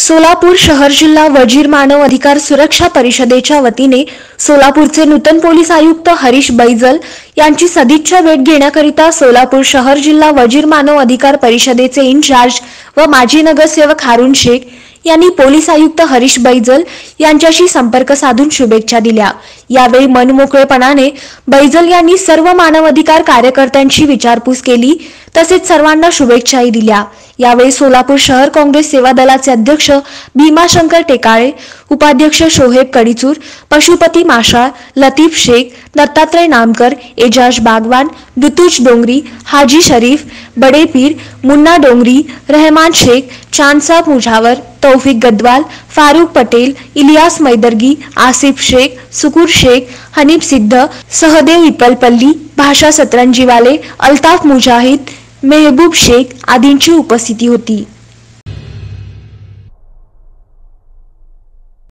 सोलापूर शहर जिल्हा वजीर मानव अधिकार सुरक्षा परिषदेच्या वतीने सोलापूरचे नूतन पोलीस आयुक्त हरीश बैजल यांची सदिच्छा भेट घेण्याकरिता सोलापूर शहर जिल्हा वजीर मानव अधिकार परिषदेचे इन्चार्ज व माजी नगरसेवक हारून शेख यांनी पोलीस आयुक्त हरीश बैजल यांच्याशी संपर्क साधून शुभेच्छा दिल्या। यावेळी मनमोकळेपणाने बैजल यांनी सर्व मानवाधिकार कार्यकर्त्यांची विचारपूस केली, तसेच सर्वांना शुभेच्छाही दिल्या। यावेळी सोलापूर शहर काँग्रेस सेवा दलाचे अध्यक्ष भीमाशंकर टेकाळे, उपाध्यक्ष शोहेब कडिचूर, पशुपती माशाळ, लतीफ शेख, दत्तात्रय नामकर, एजाज बागवान, दुतुज डोंगरी, हाजी शरीफ, बड़े पीर, मुन्ना डोंगरी, रहमान शेख, चांदसाब मुजावर, तौफिक गदवाल, फारूक पटेल, इलियास मैदर्गी, आसिफ शेख, सुकूर शेख, हनीफ सिद्ध, सहदेव इपलपल्ली, भाषा सतरंजीवाले, अल्ताफ मुजाहिद, मेहबूब शेख आदींची उपस्थिती होती।